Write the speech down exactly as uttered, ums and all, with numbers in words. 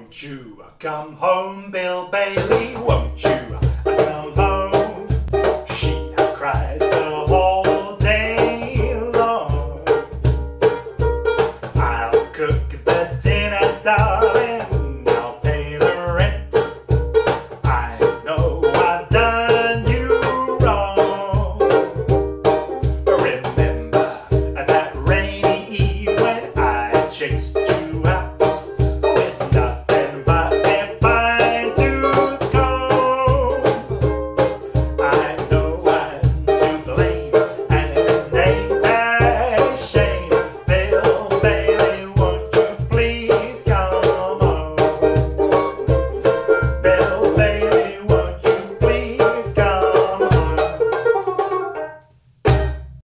Won't you come home, Bill Bailey? Won't you come home? She cried the whole day long. I'll cook the dinner, darling.